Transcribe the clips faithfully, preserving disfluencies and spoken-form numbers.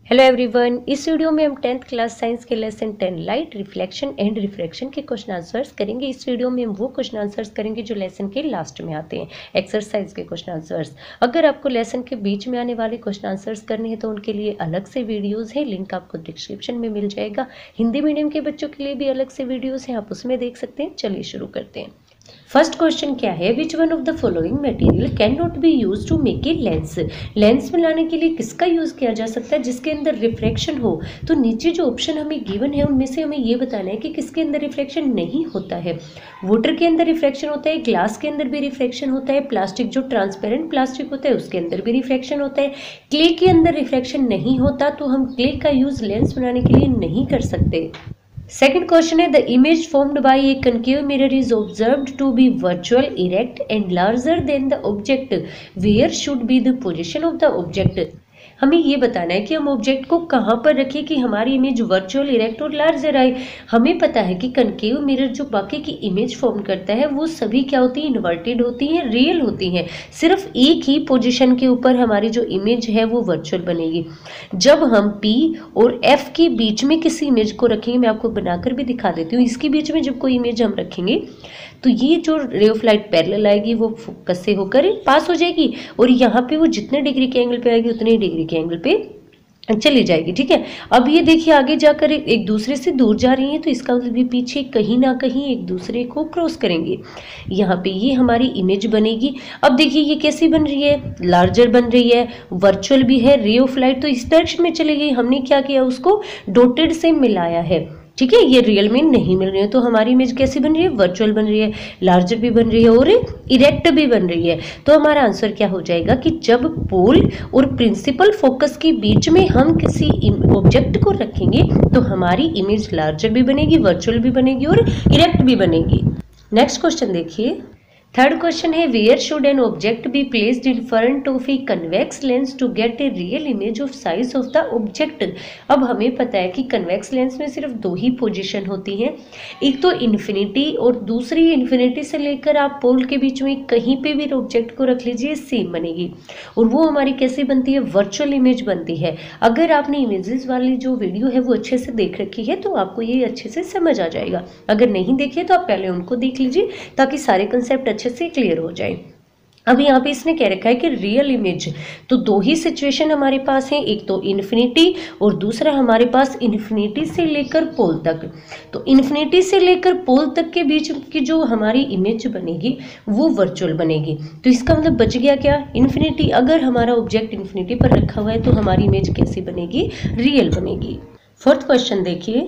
Hello everyone, इस video में हम टेंथ क्लास साइंस के lesson ten light reflection and refraction के क्वेश्चन आंसर्स करेंगे। इस वीडियो में हम वो क्वेश्चन आंसर्स करेंगे जो लेसन के लास्ट में आते हैं, एक्सरसाइज के क्वेश्चन आंसर्स। अगर आपको लेसन के बीच में आने वाले क्वेश्चन आंसर्स करने हैं तो उनके लिए अलग से वीडियोज़ है, लिंक आपको डिस्क्रिप्शन में मिल जाएगा। हिंदी मीडियम के बच्चों के लिए भी अलग से वीडियोज़ हैं, आप उसमें देख सकते हैं। चलिए शुरू करते हैं। फर्स्ट क्वेश्चन क्या है, which one of the following material can not be use to make a lens. Lens बनाने के लिए किसका यूज किया जा सकता है जिसके अंदर रिफ्रैक्शन हो। तो नीचे जो ऑप्शन हमें गिवन है उनमें से हमें ये बताना है कि किसके अंदर रिफ्रैक्शन नहीं होता है। वाटर के अंदर रिफ्रैक्शन होता है, ग्लास के अंदर भी रिफ्रैक्शन होता है, प्लास्टिक जो ट्रांसपेरेंट प्लास्टिक होता है उसके अंदर भी रिफ्रैक्शन होता है, क्ले के अंदर रिफ्रैक्शन नहीं होता, तो हम क्ले का यूज लेंस बनाने के लिए नहीं कर सकते। Second question है, the image formed by a concave mirror is observed to be virtual, erect and larger than the object. Where should be the position of the object? हमें ये बताना है कि हम ऑब्जेक्ट को कहाँ पर रखें कि हमारी इमेज वर्चुअल, इरेक्ट और लार्जर आए। हमें पता है कि कनकेव मिरर जो बाकी की इमेज फॉर्म करता है वो सभी क्या होती है, इन्वर्टेड होती हैं, रियल होती हैं। सिर्फ एक ही पोजीशन के ऊपर हमारी जो इमेज है वो वर्चुअल बनेगी। जब हम P और F के बीच में किसी इमेज को रखेंगे, मैं आपको बनाकर भी दिखा देती हूँ, इसके बीच में जब कोई इमेज हम रखेंगे तो ये जो रे ऑफ लाइट पैरेलल आएगी वो फोकस से होकर पास हो जाएगी और यहाँ पे वो जितने डिग्री के एंगल पे आएगी उतने डिग्री के एंगल पे चली जाएगी। ठीक है, अब ये देखिए आगे जाकर एक दूसरे से दूर जा रही है तो इसका मतलब ये पीछे कहीं ना कहीं एक दूसरे को क्रॉस करेंगे। यहाँ पे ये हमारी इमेज बनेगी। अब देखिए ये कैसी बन रही है, लार्जर बन रही है, वर्चुअल भी है, रे ऑफ लाइट तो इस डायरेक्शन में चली गई। हमने क्या किया, उसको डॉटेड से मिलाया है। ठीक है, ये रियल में नहीं मिल रही है तो हमारी इमेज कैसी बन रही है, वर्चुअल बन रही है, लार्जर भी बन रही है और इरेक्ट भी बन रही है। तो हमारा आंसर क्या हो जाएगा कि जब पोल और प्रिंसिपल फोकस के बीच में हम किसी ऑब्जेक्ट को रखेंगे तो हमारी इमेज लार्जर भी बनेगी, वर्चुअल भी बनेगी और इरेक्ट भी बनेगी। नेक्स्ट क्वेश्चन देखिए। थर्ड क्वेश्चन है, where should an object be placed in front of a convex lens to get a real image of size of the object. अब हमें पता है कि कन्वेक्स लेंस में सिर्फ दो ही पोजीशन होती हैं, एक तो इन्फिनिटी और दूसरी इन्फिनिटी से लेकर आप पोल के बीच में कहीं पे भी ऑब्जेक्ट को रख लीजिए सेम बनेगी और वो हमारी कैसे बनती है, वर्चुअल इमेज बनती है। अगर आपने इमेजेस वाली जो वीडियो है वो अच्छे से देख रखी है तो आपको ये अच्छे से समझ आ जाएगा। अगर नहीं देखिए तो आप पहले उनको देख लीजिए ताकि सारे कंसेप्ट अच्छे से क्लियर हो जाए। अब यहाँ पे इसने कह रखा है कि रियल इमेज, तो दो ही सिचुएशन हमारे पास है, एक तो इन्फिनिटी और दूसरा हमारे पास इन्फिनिटी से लेकर पोल तक। तो इन्फिनिटी से लेकर पोल तक के बीच की जो हमारी इमेज बनेगी वो वर्चुअल बनेगी। तो इसका मतलब बच गया क्या, इन्फिनिटी। अगर हमारा ऑब्जेक्ट इन्फिनिटी पर रखा हुआ है तो हमारी इमेज कैसी बनेगी, रियल बनेगी। फोर्थ क्वेश्चन देखिए।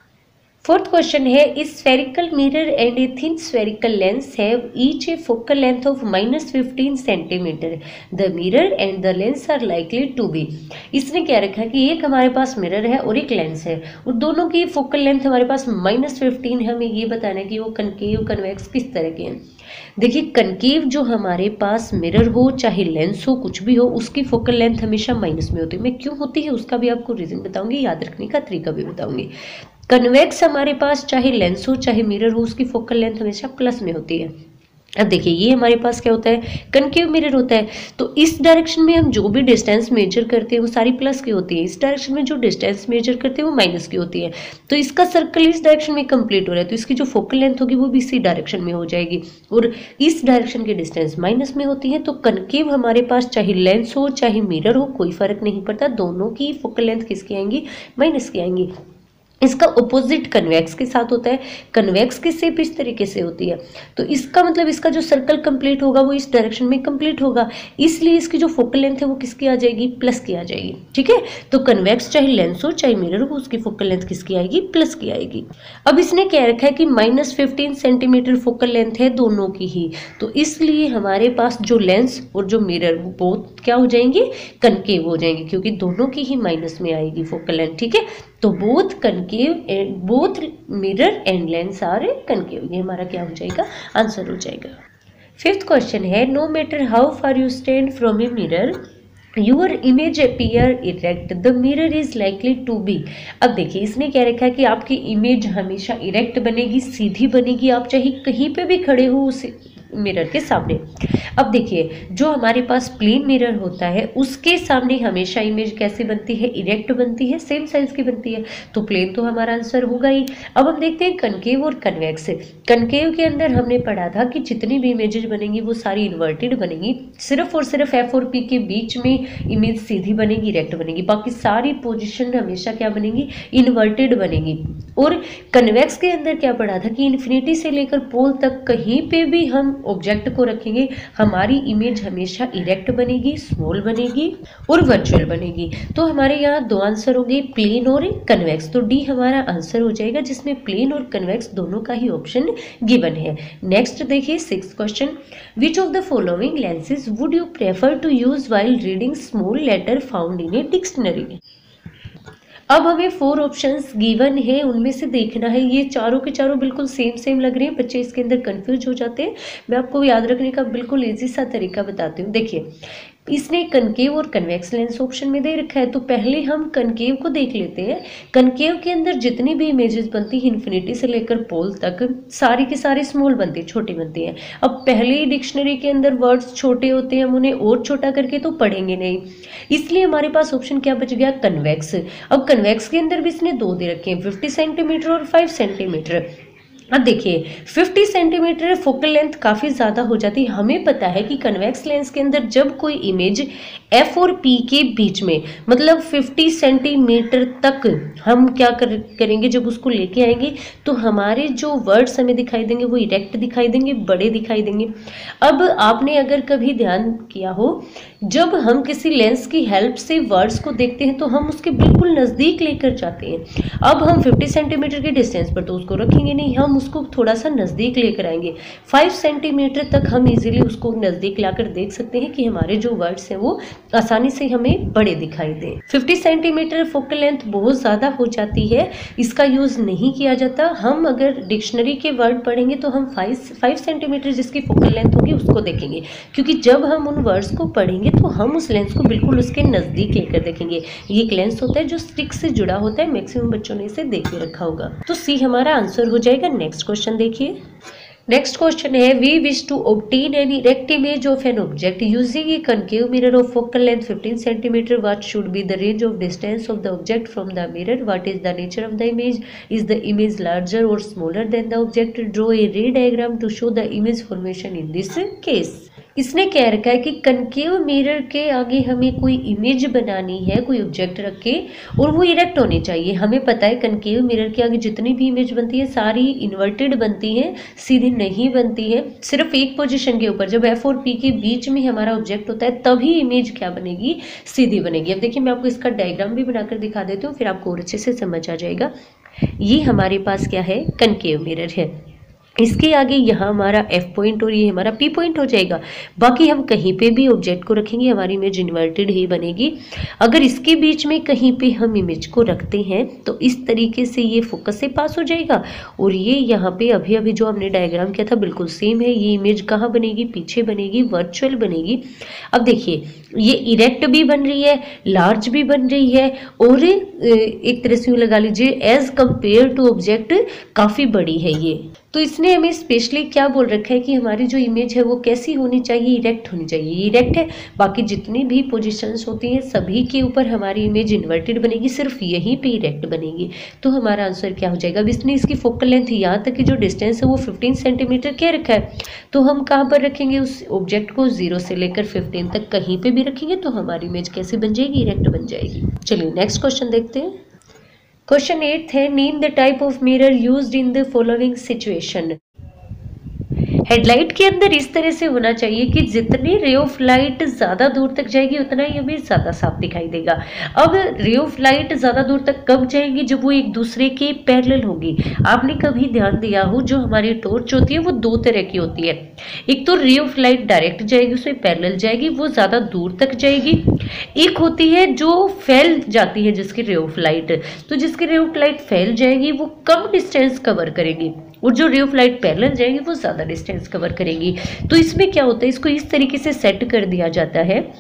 फोर्थ क्वेश्चन है, इस spherical mirror and a thin spherical lens have each a focal length of minus fifteen centimetre. The mirror and the lens are likely to be. इसने क्या रखा है कि एक हमारे पास मिरर है और एक लेंस है और दोनों की फोकल लेंथ हमारे पास माइनस फिफ्टीन है। हमें ये बताना है कि वो कनकेव कन्वेक्स किस तरह के हैं। देखिए कनकेव जो हमारे पास मिरर हो चाहे लेंस हो कुछ भी हो उसकी फोकल लेंथ हमेशा माइनस में होती है। मैं क्यों होती है उसका भी आपको रीजन बताऊंगी, याद रखने का तरीका भी बताऊंगी। कन्वेक्स हमारे पास चाहे लेंस हो चाहे मिरर हो उसकी फोकल लेंथ हमेशा प्लस में होती है। अब देखिए ये हमारे पास क्या होता है, कनकेव मिरर होता है। तो इस डायरेक्शन में हम जो भी डिस्टेंस मेजर करते हैं वो सारी प्लस की होती है, इस डायरेक्शन में जो डिस्टेंस मेजर करते हैं वो माइनस की होती है। तो इसका सर्कल इस डायरेक्शन में कंप्लीट हो रहा है तो इसकी जो फोकल लेंथ होगी वो भी इसी डायरेक्शन में हो जाएगी और इस डायरेक्शन की डिस्टेंस माइनस में होती है। तो कनकेव हमारे पास चाहे लेंस हो चाहे मिरर हो कोई फर्क नहीं पड़ता, दोनों की फोकल लेंथ किसकी आएंगी, माइनस की आएंगी। इसका ऑपोजिट कन्वेक्स के साथ होता है। कन्वेक्स की शेप इस तरीके से होती है तो इसका मतलब इसका जो सर्कल कंप्लीट होगा वो इस डायरेक्शन में कंप्लीट होगा, इसलिए इसकी जो फोकल लेंथ है वो किसकी आ जाएगी, प्लस की आ जाएगी। ठीक है, तो कन्वेक्स चाहे लेंस हो चाहे मिरर हो उसकी फोकल लेंथ किसकी आएगी, प्लस की आएगी। अब इसने कह रखा है कि minus fifteen centimetre focal length है दोनों की ही, तो इसलिए हमारे पास जो लेंस और जो मिरर वो बोथ क्या हो जाएंगे, कनकेव हो जाएंगे क्योंकि दोनों की ही माइनस में आएगी फोकल लेंथ। ठीक है, तो both concave and both mirror and lens are concave, ये हमारा क्या हो जाएगा, आंसर हो जाएगा। फिफ्थ क्वेश्चन है, no matter how far you stand from a mirror your image appear erect the mirror is likely to be. अब देखिए इसने क्या रखा है कि आपकी इमेज हमेशा इरेक्ट बनेगी, सीधी बनेगी। आप चाहे कहीं पे भी खड़े हो उस मिरर के सामने। अब देखिए जो हमारे पास प्लेन मिरर होता है उसके सामने हमेशा इमेज कैसे बनती है, इरेक्ट बनती है, सेम साइज की बनती है, तो प्लेन तो हमारा आंसर होगा ही। अब हम देखते हैं कनकेव और कन्वेक्स। कनकेव के अंदर हमने पढ़ा था कि जितनी भी इमेजेस बनेंगी वो सारी इन्वर्टेड बनेगी, सिर्फ और सिर्फ एफ और पी के बीच में इमेज सीधी बनेगी, इरेक्ट बनेगी, बाकी सारी पोजिशन हमेशा क्या बनेगी, इन्वर्टेड बनेगी। और कन्वेक्स के अंदर क्या पढ़ा था कि इन्फिनिटी से लेकर पोल तक कहीं पे भी हम ऑब्जेक्ट को रखेंगे हमारी इमेज हमेशा इरेक्ट बनेगी, स्मॉल बनेगी और वर्चुअल बनेगी। तो हमारे यहाँ दो आंसर होंगे, प्लेन और कन्वेक्स। तो डी हमारा आंसर हो जाएगा जिसमें प्लेन और कन्वेक्स दोनों का ही ऑप्शन गिवन है। नेक्स्ट देखिए sixth question, which of the following lenses would you prefer to use while reading small letter found in a dictionary. अब हमें फोर ऑप्शंस गिवन है, उनमें से देखना है, ये चारों के चारों बिल्कुल सेम सेम लग रहे हैं, बच्चे इसके अंदर कंफ्यूज हो जाते हैं। मैं आपको याद रखने का बिल्कुल इजी सा तरीका बताती हूँ। देखिए इसने कनकेव और कन्वेक्स लेंस ऑप्शन में दे रखा है, तो पहले हम कनकेव को देख लेते हैं। कनकेव के अंदर जितनी भी इमेजेस बनती है इन्फिनिटी से लेकर पोल तक सारी की सारी स्मॉल बनती है, छोटी बनती हैं। अब पहले ही डिक्शनरी के अंदर वर्ड्स छोटे होते हैं, हम उन्हें और छोटा करके तो पढ़ेंगे नहीं, इसलिए हमारे पास ऑप्शन क्या बच गया, कन्वेक्स। अब कन्वेक्स के अंदर भी इसने दो दे रखे हैं, फिफ्टी सेंटीमीटर और फाइव सेंटीमीटर। अब देखिए फिफ्टी सेंटीमीटर फोकल लेंथ काफ़ी ज़्यादा हो जाती है। हमें पता है कि कन्वेक्स लेंस के अंदर जब कोई इमेज एफ और पी के बीच में मतलब फिफ्टी सेंटीमीटर तक हम क्या कर, करेंगे जब उसको लेके आएंगे तो हमारे जो वर्ड्स हमें दिखाई देंगे वो इरेक्ट दिखाई देंगे, बड़े दिखाई देंगे। अब आपने अगर कभी ध्यान किया हो जब हम किसी लेंस की हेल्प से वर्ड्स को देखते हैं तो हम उसके बिल्कुल नज़दीक लेकर जाते हैं। अब हम फिफ्टी सेंटीमीटर के डिस्टेंस पर तो उसको रखेंगे नहीं, हम उसको थोड़ा सा नज़दीक लेकर आएंगे। फाइव सेंटीमीटर तक हम इजीली उसको नज़दीक लाकर देख सकते हैं कि हमारे जो वर्ड्स हैं वो आसानी से हमें बड़े दिखाई दें। फिफ्टी सेंटीमीटर फोकल लेंथ बहुत ज़्यादा हो जाती है, इसका यूज़ नहीं किया जाता। हम अगर डिक्शनरी के वर्ड पढ़ेंगे तो हम फाइव फाइव सेंटीमीटर जिसकी फोकल लेंथ होगी उसको देखेंगे, क्योंकि जब हम उन वर्ड्स को पढ़ेंगे तो हम उस लेंस को बिल्कुल उसके नज़दीक लेकर देखेंगे। ये एक लेंस होता है जो स्टिक से जुड़ा होता है, मैक्सिमम बच्चों ने इसे देख के रखा होगा। तो सी हमारा आंसर हो जाएगा। नेक्स्ट क्वेश्चन देखिए, नेक्स्ट क्वेश्चन है, we wish to obtain an erect image of an object using a concave mirror of focal length fifteen centimetre, what should be the range of distance of the object from the mirror, what is the nature of the image, is the image larger और smaller than the object, draw a ray diagram to show the image formation in this case. इसने कह रखा है कि concave mirror के आगे हमें कोई इमेज बनानी है, कोई ऑब्जेक्ट रख के, और वो इरेक्ट होनी चाहिए। हमें पता है कनकेव मिरर के आगे जितनी भी इमेज बनती है सारी इन्वर्टेड बनती हैं, सीधी नहीं बनती है। सिर्फ एक पोजीशन के ऊपर जब एफ और पी के बीच में हमारा ऑब्जेक्ट होता है तभी इमेज क्या बनेगी, सीधी बनेगी। अब देखिए मैं आपको इसका डायग्राम भी बनाकर दिखा देती हूँ, फिर आपको और अच्छे से समझ आ जाएगा। ये हमारे पास क्या है, कनकेव मिरर है, इसके आगे यहाँ हमारा F पॉइंट और ये हमारा P पॉइंट हो जाएगा। बाकी हम कहीं पे भी ऑब्जेक्ट को रखेंगे हमारी इमेज इन्वर्टेड ही बनेगी। अगर इसके बीच में कहीं पे हम इमेज को रखते हैं तो इस तरीके से ये फोकस से पास हो जाएगा, और ये यहाँ पे अभी अभी जो हमने डायग्राम किया था बिल्कुल सेम है। ये इमेज कहाँ बनेगी, पीछे बनेगी, वर्चुअल बनेगी। अब देखिए ये इरेक्ट भी बन रही है, लार्ज भी बन रही है, और एक तरह से यूँ लगा लीजिए एज कंपेयर टू ऑब्जेक्ट काफ़ी बड़ी है ये। तो इसने हमें स्पेशली क्या बोल रखा है कि हमारी जो इमेज है वो कैसी होनी चाहिए, इरेक्ट होनी चाहिए। ये इरेक्ट है, बाकी जितनी भी पोजीशंस होती हैं सभी के ऊपर हमारी इमेज इन्वर्टेड बनेगी, सिर्फ यहीं पे इरेक्ट बनेगी। तो हमारा आंसर क्या हो जाएगा। अब इसने इसकी फोकल लेंथ यहाँ तक की जो डिस्टेंस है वो फिफ्टीन सेंटीमीटर कह रखा है, तो हम कहाँ पर रखेंगे उस ऑब्जेक्ट को, जीरो से लेकर फिफ्टीन तक कहीं पर भी रखेंगे तो हमारी इमेज कैसी बन जाएगी, इरेक्ट बन जाएगी। चलिए नेक्स्ट क्वेश्चन देखते हैं। क्वेश्चन एट है, name the type of mirror used in the following situation. Headlight के अंदर इस तरह से होना चाहिए कि जितनी रे ऑफ लाइट ज़्यादा दूर तक जाएगी उतना ही हमें ज़्यादा साफ दिखाई देगा। अब रे ऑफ लाइट ज़्यादा दूर तक कब जाएगी, जब वो एक दूसरे के पैरेलल होगी। आपने कभी ध्यान दिया हो जो हमारी टॉर्च होती है वो दो तरह की होती है, एक तो रे ऑफ लाइट डायरेक्ट जाएगी उसमें पैरेलल जाएगी, वो ज़्यादा दूर तक जाएगी। एक होती है जो फैल जाती है जिसकी रे ऑफ लाइट, तो जिसकी रे ऑफ लाइट फैल जाएगी वो कम डिस्टेंस कवर करेगी, और जो रे ऑफ लाइट पैरेलल जाएगी वो ज़्यादा डिस्टेंस कवर करेगी। तो इसमें क्या होता है, इसको इस तरीके से सेट कर दिया जाता है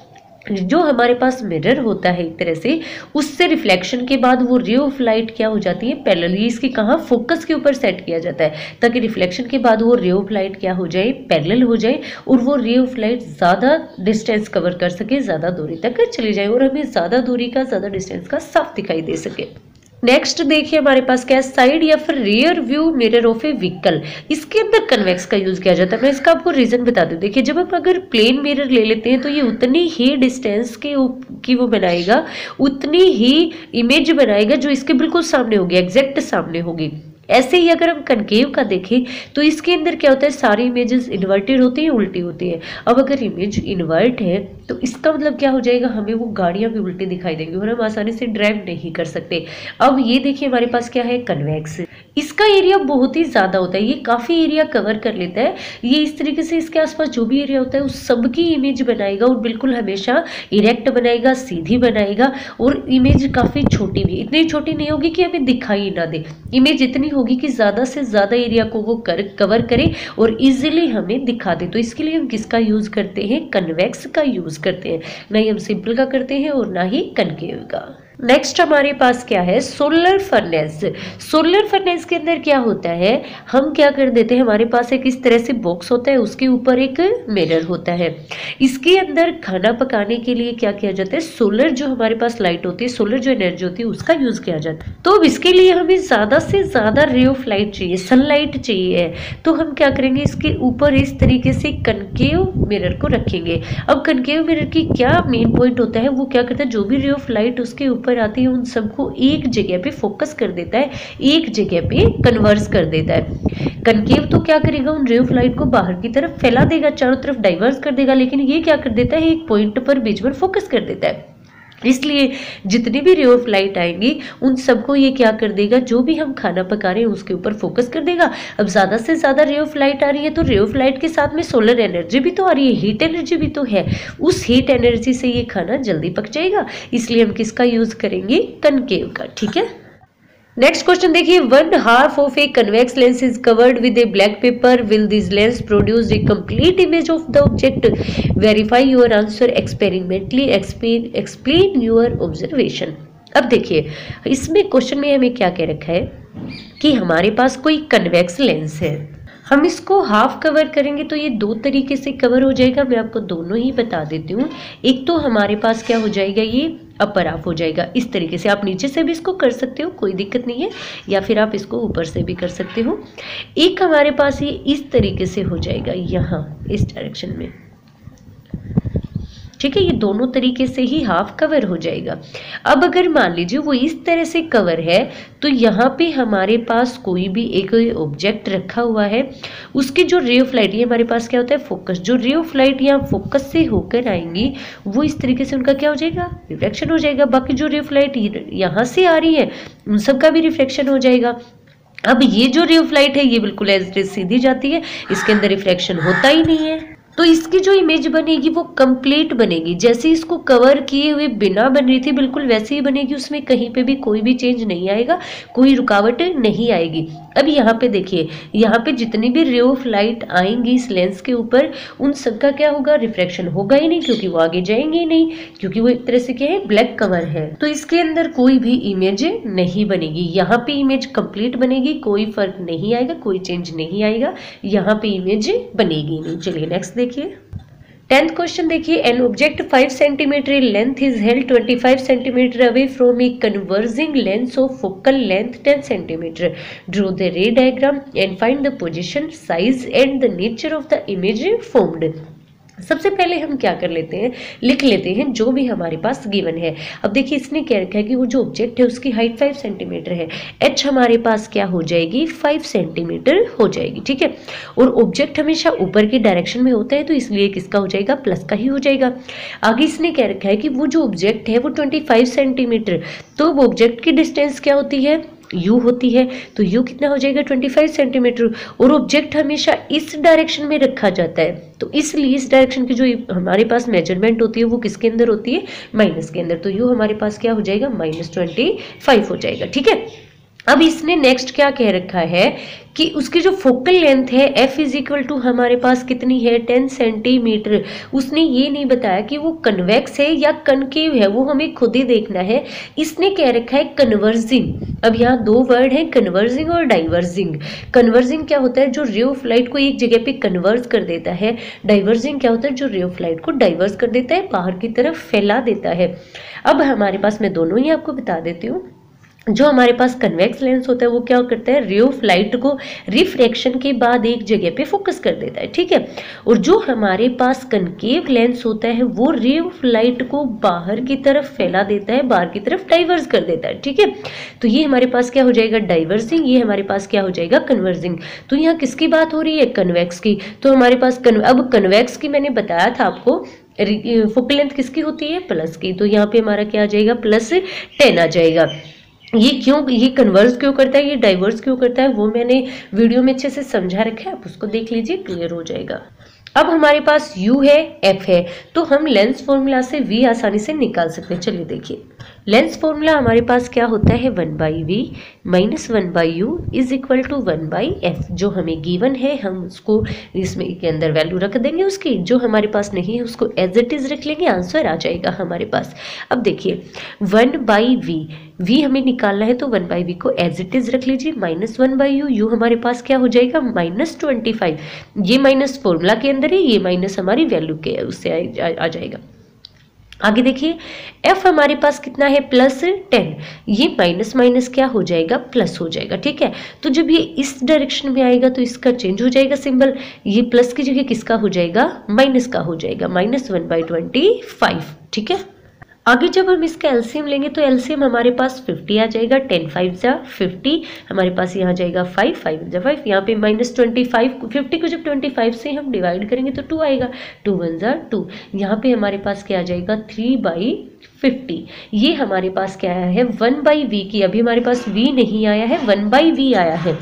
जो हमारे पास मिरर होता है एक तरह से, उससे रिफ्लेक्शन के बाद वो रे ऑफ लाइट क्या हो जाती है, पैरेलल। ये इसकी कहाँ, फोकस के ऊपर सेट किया जाता है ताकि रिफ्लेक्शन के बाद वो रे ऑफ लाइट क्या हो जाए, पैरेलल हो जाए और वो रे ऑफ लाइट ज़्यादा डिस्टेंस कवर कर सके, ज़्यादा दूरी तक चली जाए और हमें ज़्यादा दूरी का, ज़्यादा डिस्टेंस का साफ दिखाई दे सके। नेक्स्ट देखिए हमारे पास क्या है, साइड या फिर rear view mirror of a vehicle. इसके अंदर कन्वेक्स का यूज किया जाता है। मैं इसका आपको रीजन बता दूं। देखिए जब हम अगर प्लेन मिरर ले लेते हैं तो ये उतनी ही डिस्टेंस के की वो बनाएगा, उतनी ही इमेज बनाएगा जो इसके बिल्कुल सामने होगी, एग्जैक्ट सामने होगी। ऐसे ही अगर हम कनकेव का देखें तो इसके अंदर क्या होता है, सारी इमेजेस इन्वर्टेड होती हैं, उल्टी होती है। अब अगर इमेज इन्वर्ट है तो इसका मतलब क्या हो जाएगा, हमें वो गाड़ियां भी उल्टी दिखाई देंगी और हम आसानी से ड्राइव नहीं कर सकते। अब ये देखिए हमारे पास क्या है, कन्वेक्स। इसका एरिया बहुत ही ज्यादा होता है, ये काफी एरिया कवर कर लेता है। ये इस तरीके से इसके आसपास जो भी एरिया होता है उस सबकी इमेज बनाएगा और बिल्कुल हमेशा इरेक्ट बनाएगा, सीधी बनाएगा। और इमेज काफी छोटी भी, इतनी छोटी नहीं होगी कि हमें दिखाई ना दे। इमेज इतनी होगी कि ज्यादा से ज्यादा एरिया को वो कर कवर करे और इजीली हमें दिखा दे। तो इसके लिए हम किसका यूज करते हैं, कन्वेक्स का यूज करते हैं। ना ही हम सिंपल का करते हैं और ना ही कनकेव का। नेक्स्ट हमारे पास क्या है, सोलर फर्नेस। सोलर फर्नेस के अंदर क्या होता है, हम क्या कर देते हैं, हमारे पास एक इस तरह से बॉक्स होता है, उसके ऊपर एक मिरर होता है। इसके अंदर खाना पकाने के लिए क्या किया जाता है, सोलर जो हमारे पास लाइट होती है, सोलर जो एनर्जी होती है उसका यूज किया जाता है। तो अब इसके लिए हमें ज्यादा से ज्यादा रे ऑफ लाइट चाहिए, सनलाइट चाहिए। तो हम क्या करेंगे, इसके ऊपर इस तरीके से कनकेव मिरर को रखेंगे। अब कनकेव मिरर की क्या मेन पॉइंट होता है, वो क्या करता है, जो भी रे ऑफ लाइट उसके ऊपर आती है उन सबको एक जगह पे फोकस कर देता है, एक जगह पे कन्वर्स कर देता है। कनकेव तो क्या करेगा, उन रे ऑफ लाइट को बाहर की तरफ फैला देगा, चारों तरफ डाइवर्स कर देगा, लेकिन ये क्या कर देता है, एक पॉइंट पर बीच में फोकस कर देता है। इसलिए जितनी भी रे ऑफ लाइट आएंगी उन सबको ये क्या कर देगा, जो भी हम खाना पका रहे हैं उसके ऊपर फोकस कर देगा। अब ज्यादा से ज्यादा रे ऑफ लाइट आ रही है तो रे ऑफ लाइट के साथ में सोलर एनर्जी भी तो आ रही है, हीट एनर्जी भी तो है। उस हीट एनर्जी से ये खाना जल्दी पक जाएगा। इसलिए हम किसका यूज करेंगे, कनकेव का। ठीक है। नेक्स्ट क्वेश्चन देखिए, one half of a convex lens is covered with a black paper, will this lens produce a complete image of the object, verify your answer experimentally, explain your observation. अब देखिए इसमें question में हमें क्या कह रखा है कि हमारे पास कोई कन्वेक्स लेंस है, हम इसको हाफ कवर करेंगे तो ये दो तरीके से कवर हो जाएगा। मैं आपको दोनों ही बता देती हूँ। एक तो हमारे पास क्या हो जाएगा, ये अपर हाफ हो जाएगा इस तरीके से। आप नीचे से भी इसको कर सकते हो, कोई दिक्कत नहीं है, या फिर आप इसको ऊपर से भी कर सकते हो। एक हमारे पास ये इस तरीके से हो जाएगा, यहाँ इस डायरेक्शन में। ठीक है, ये दोनों तरीके से ही हाफ कवर हो जाएगा। अब अगर मान लीजिए वो इस तरह से कवर है तो यहाँ पे हमारे पास कोई भी एक ऑब्जेक्ट रखा हुआ है, उसकी जो रे ऑफ लाइट, ये हमारे पास क्या होता है, फोकस, जो रे ऑफ लाइट यहाँ फोकस से होकर आएंगी वो इस तरीके से उनका क्या हो जाएगा, रिफ्लेक्शन हो जाएगा। बाकी जो रे ऑफ लाइट यहाँ से आ रही है उन सबका भी रिफ्लेक्शन हो जाएगा। अब ये जो रे ऑफ लाइट है ये बिल्कुल एज इट इज सीधी जाती है, इसके अंदर रिफ्लेक्शन होता ही नहीं है। तो इसकी जो इमेज बनेगी वो कंप्लीट बनेगी, जैसे इसको कवर किए हुए बिना बन रही थी बिल्कुल वैसे ही बनेगी। उसमें कहीं पे भी कोई भी चेंज नहीं आएगा, कोई रुकावट नहीं आएगी। अब यहाँ पे देखिए, यहाँ पे जितनी भी रे ऑफ लाइट आएंगी इस लेंस के ऊपर उन सबका क्या होगा, रिफ्लेक्शन होगा ही नहीं, क्योंकि वो आगे जाएंगे ही नहीं, क्योंकि वो एक तरह से क्या है, ब्लैक कवर है। तो इसके अंदर कोई भी इमेज नहीं बनेगी। यहाँ पे इमेज कंप्लीट बनेगी, कोई फर्क नहीं आएगा, कोई चेंज नहीं आएगा, यहाँ पे इमेज बनेगी नहीं। चलिए नेक्स्ट देखिए, टेंथ क्वेश्चन देखिए, an object five centimetre in length is held twenty-five centimeter away from a converging lens of focal length ten centimeter. Draw the ray diagram and find the position, size and the nature of the image formed. सबसे पहले हम क्या कर लेते हैं, लिख लेते हैं जो भी हमारे पास गिवन है। अब देखिए इसने क्या रखा है कि वो जो ऑब्जेक्ट है उसकी हाइट फाइव सेंटीमीटर है, एच हमारे पास क्या हो जाएगी, फाइव सेंटीमीटर हो जाएगी। ठीक है, और ऑब्जेक्ट हमेशा ऊपर की डायरेक्शन में होता है तो इसलिए किसका हो जाएगा, प्लस का ही हो जाएगा। आगे इसने क्या रखा है कि वो जो ऑब्जेक्ट है वो ट्वेंटी फाइव सेंटीमीटर, तो वो ऑब्जेक्ट की डिस्टेंस क्या होती है, u होती है, तो u कितना हो जाएगा, पच्चीस सेंटीमीटर। और ऑब्जेक्ट हमेशा इस डायरेक्शन में रखा जाता है तो इसलिए इस डायरेक्शन की जो हमारे पास मेजरमेंट होती है वो किसके अंदर होती है, माइनस के अंदर। तो u हमारे पास क्या हो जाएगा, माइनस ट्वेंटी फाइव हो जाएगा। ठीक है, अब इसने नेक्स्ट क्या कह रखा है कि उसकी जो फोकल लेंथ है f इज इक्वल टू हमारे पास कितनी है टेन सेंटीमीटर। उसने ये नहीं बताया कि वो कन्वेक्स है या कनकेव है, वो हमें खुद ही देखना है। इसने कह रखा है कन्वर्जिंग। अब यहाँ दो वर्ड हैं, कन्वर्जिंग और डाइवर्जिंग। कन्वर्जिंग क्या होता है, जो रे ऑफ लाइट को एक जगह पे कन्वर्ज कर देता है। डाइवर्जिंग क्या होता है, जो रे ऑफ लाइट को डाइवर्स कर देता है, बाहर की तरफ फैला देता है। अब हमारे पास मैं दोनों ही आपको बता देती हूँ। जो हमारे पास कन्वेक्स लेंस होता है वो क्या करता है, रे ऑफ लाइट को रिफ्रैक्शन के बाद एक जगह पे फोकस कर देता है, ठीक है। और जो हमारे पास कनकेव लेंस होता है वो रे ऑफ लाइट को बाहर की तरफ फैला देता है, बाहर की तरफ डाइवर्स कर देता है, ठीक है। तो ये हमारे पास क्या हो जाएगा, डाइवर्सिंग। ये हमारे पास क्या हो जाएगा, कन्वर्जिंग। तो यहाँ किसकी बात हो रही है, कन्वेक्स की। तो हमारे पास कन, अब कन्वेक्स की मैंने बताया था आपको, फोकल लेंथ किसकी होती है, प्लस की। तो यहाँ पे हमारा क्या आ जाएगा, प्लस टेन आ जाएगा। ये क्यों, ये कन्वर्स क्यों करता है, ये डाइवर्स क्यों करता है, वो मैंने वीडियो में अच्छे से समझा रखा है, आप उसको देख लीजिए, क्लियर हो जाएगा। अब हमारे पास u है, f है, तो हम लेंस फॉर्मूला से v आसानी से निकाल सकते हैं। चलिए देखिए, लेंस फॉर्मूला हमारे पास क्या होता है, one by v minus one by u is equal to one by f. जो हमें गिवन है हम उसको इसमें के अंदर वैल्यू रख देंगे उसकी, जो हमारे पास नहीं है उसको एज इट इज रख लेंगे, आंसर आ जाएगा हमारे पास। अब देखिए, वन बाई वी, वी हमें निकालना है तो वन बाई वी को एज इट इज रख लीजिए, minus one by u, u हमारे पास क्या हो जाएगा, माइनस ट्वेंटी फाइव। ये माइनस फॉर्मूला के अंदर है, ये माइनस हमारी वैल्यू के उससे आ, आ, आ जाएगा। आगे देखिए, f हमारे पास कितना है, प्लस टेन। ये माइनस माइनस क्या हो जाएगा, प्लस हो जाएगा, ठीक है। तो जब ये इस डायरेक्शन में आएगा तो इसका चेंज हो जाएगा सिंबल, ये प्लस की जगह किसका हो जाएगा, माइनस का हो जाएगा, minus one by twenty five, ठीक है। आगे जब हम इसका एलसीएम लेंगे तो एलसीएम हमारे पास फिफ्टी आ जाएगा, टेन फाइव जा फिफ्टी, हमारे पास यहाँ जाएगा फाइव, फाइव जा फाइव, यहाँ पे माइनस ट्वेंटी फाइव, फिफ्टी को जब ट्वेंटी फाइव से हम डिवाइड करेंगे तो टू आएगा, टू वन जा टू, यहाँ पे हमारे पास क्या आ जाएगा, थ्री बाई फिफ्टी। ये हमारे पास क्या आया है, वन बाई वी की, अभी हमारे पास वी नहीं आया है, वन बाई वी आया है।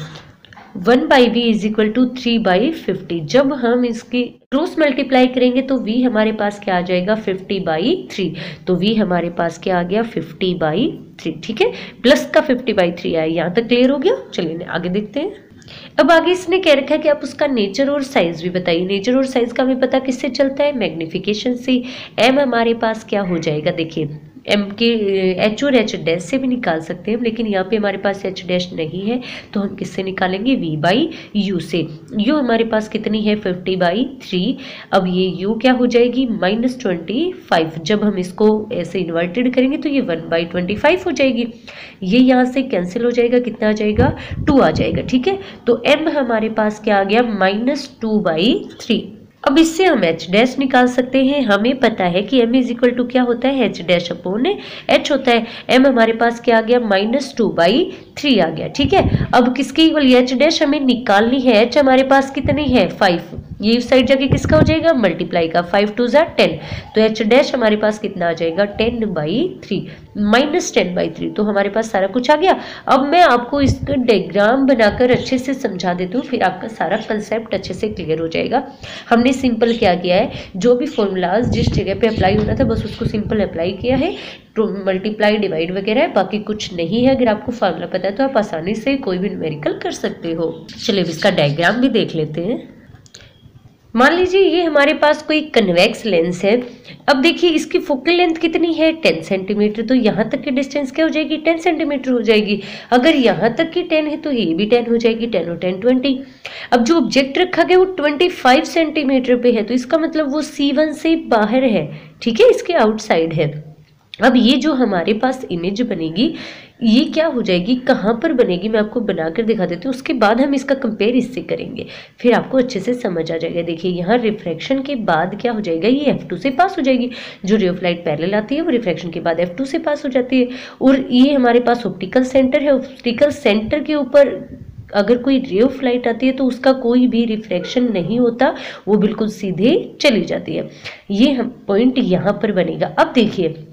One by v is equal to three by fifty. जब हम इसकी क्रॉस मल्टीप्लाई करेंगे तो v हमारे पास क्या आ जाएगा, फिफ्टी बाई थ्री। तो v हमारे पास क्या आ गया, फिफ्टी बाई थ्री, ठीक है। प्लस का फिफ्टी बाई थ्री आया, यहाँ तक क्लियर हो गया। चलिए आगे देखते हैं। अब आगे इसने कह रखा है कि आप उसका नेचर और साइज भी बताइए। नेचर और साइज का हमें पता किससे चलता है, मैग्निफिकेशन से। m हमारे पास क्या हो जाएगा, देखिए एम के एच और एच डैश से भी निकाल सकते हैं, लेकिन यहाँ पे हमारे पास एच डैश नहीं है तो हम किससे निकालेंगे, v बाई यू से। u हमारे पास कितनी है, फिफ्टी बाई थ्री। अब ये u क्या हो जाएगी, माइनस ट्वेंटी फाइव। जब हम इसको ऐसे इन्वर्टेड करेंगे तो ये वन बाई ट्वेंटी फाइव हो जाएगी। ये यहाँ से कैंसिल हो जाएगा, कितना आ जाएगा, टू आ जाएगा, ठीक है। तो m हमारे पास क्या आ गया, माइनस टू बाई थ्री। अब इससे हम h डैश निकाल सकते हैं। हमें पता है कि m इज इक्वल टू क्या होता है, h डैश अपॉन h होता है। m हमारे पास क्या आ गया, माइनस टू बाई थ्री आ गया, ठीक है। अब किसकी इक्वल, h डैश हमें निकालनी है, h हमारे पास कितनी है, फाइव। ये इस साइड जाके किसका हो जाएगा, मल्टीप्लाई का, फाइव टू जा टेन। तो h डैश हमारे पास कितना आ जाएगा, ten by three, minus ten by three. तो हमारे पास सारा कुछ आ गया। अब मैं आपको इसका डायग्राम बनाकर अच्छे से समझा देती हूँ, फिर आपका सारा कंसेप्ट अच्छे से क्लियर हो जाएगा। हमने सिंपल क्या किया है, जो भी फॉर्मूलाज जिस जगह पे अप्लाई होना था बस उसको सिंपल अप्लाई किया है, तो मल्टीप्लाई डिवाइड वगैरह है, बाकी कुछ नहीं है। अगर आपको फार्मूला पता है तो आप आसानी से कोई भी न्यूमेरिकल कर सकते हो। चलिए इसका डायग्राम भी देख लेते हैं। मान लीजिए ये हमारे पास कोई कन्वेक्स लेंस है। अब देखिए इसकी फोकल लेंथ कितनी है, टेन सेंटीमीटर। तो यहाँ तक की डिस्टेंस क्या हो जाएगी, टेन सेंटीमीटर हो जाएगी। अगर यहाँ तक की टेन है तो ये भी टेन हो जाएगी, टेन और टेन ट्वेंटी। अब जो ऑब्जेक्ट रखा गया वो ट्वेंटी फाइव सेंटीमीटर पे है, तो इसका मतलब वो सी वन से बाहर है, ठीक है, इसके आउटसाइड है। अब ये जो हमारे पास इमेज बनेगी ये क्या हो जाएगी, कहाँ पर बनेगी, मैं आपको बनाकर दिखा देती हूँ। उसके बाद हम इसका कंपेयर इससे करेंगे, फिर आपको अच्छे से समझ आ जाएगा। देखिए यहाँ रिफ्रैक्शन के बाद क्या हो जाएगा, ये एफ टू से पास हो जाएगी। जो रे ऑफ लाइट पैरेलल आती है वो रिफ्रैक्शन के बाद एफ टू से पास हो जाती है। और ये हमारे पास ऑप्टिकल सेंटर है। ऑप्टिकल सेंटर के ऊपर अगर कोई रे ऑफ लाइट आती है तो उसका कोई भी रिफ्रैक्शन नहीं होता, वो बिल्कुल सीधे चली जाती है। ये हम पॉइंट यहाँ पर बनेगा। अब देखिए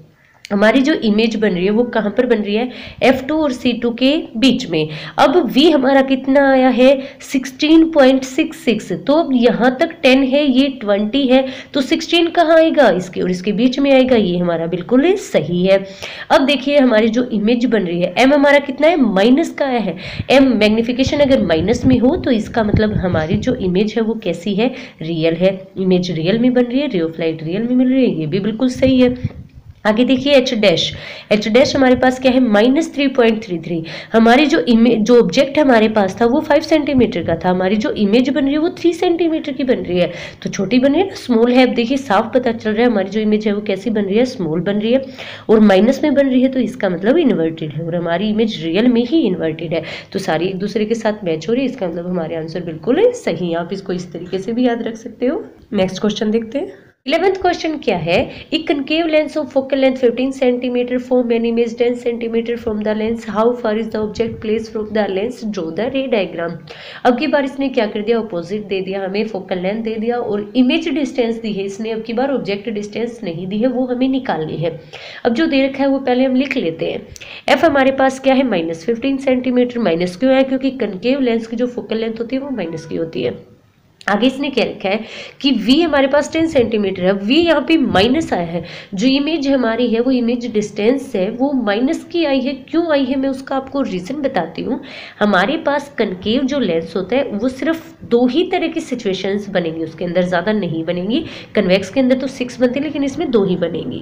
हमारी जो इमेज बन रही है वो कहाँ पर बन रही है, एफ टू और सी टू के बीच में। अब V हमारा कितना आया है, सिक्सटीन पॉइंट सिक्स सिक्स। तो अब यहाँ तक टेन है, ये ट्वेंटी है, तो सिक्सटीन कहाँ आएगा, इसके और इसके बीच में आएगा। ये हमारा बिल्कुल सही है। अब देखिए हमारी जो इमेज बन रही है, M हमारा कितना है, माइनस का आया है। M मैग्निफिकेशन अगर माइनस में हो तो इसका मतलब हमारी जो इमेज है वो कैसी है, रियल है। इमेज रियल में बन रही है, रे ऑफ लाइट रियल में मिल रही है, ये भी बिल्कुल सही है। आगे देखिए एच डैश, एच डैश हमारे पास क्या है, minus three point three three. हमारी जो इमेज जो ऑब्जेक्ट हमारे पास था वो फाइव सेंटीमीटर का था, हमारी जो इमेज बन रही है वो थ्री सेंटीमीटर की बन रही है, तो छोटी बन रही है ना, स्मॉल है। अब देखिए साफ पता चल रहा है हमारी जो इमेज है वो कैसी बन रही है, स्मॉल बन रही है और माइनस में बन रही है, तो इसका मतलब इन्वर्टेड है और हमारी इमेज रियल में ही इन्वर्टेड है। तो सारी एक दूसरे के साथ मैच हो रही है, इसका मतलब हमारे आंसर बिल्कुल सही है। आप इसको इस तरीके से भी याद रख सकते हो। नेक्स्ट क्वेश्चन देखते हैं। इलेवेंथ क्वेश्चन क्या है, एक concave lens of focal length fifteen centimetre form an image ten centimetre from the lens, how far is the object place from the lens, draw the ray diagram. अब की बार इसने क्या कर दिया, ऑपोजिट दे दिया, हमें फोकल लेंथ दे दिया और इमेज डिस्टेंस दी है इसने। अब की बार ऑब्जेक्ट डिस्टेंस नहीं दी है, वो हमें निकालनी है। अब जो दे रखा है वो पहले हम लिख लेते हैं। एफ हमारे पास क्या है, माइनस फिफ्टीन सेंटीमीटर। माइनस क्यों है, क्योंकि कनकेव लेंस की जो फोकल लेंथ होती है वो माइनस की होती है। आगे इसने क्या रखा है कि V हमारे पास टेन सेंटीमीटर है, V यहाँ पे माइनस आया है। जो इमेज हमारी है वो इमेज डिस्टेंस है वो माइनस की आई है। क्यों आई है मैं उसका आपको रीजन बताती हूँ। हमारे पास कनकेव जो लेंस होता है वो सिर्फ दो ही तरह की सिचुएशंस बनेंगी, उसके अंदर ज़्यादा नहीं बनेंगी। कन्वेक्स के अंदर तो सिक्स बनते हैं लेकिन इसमें दो ही बनेंगी।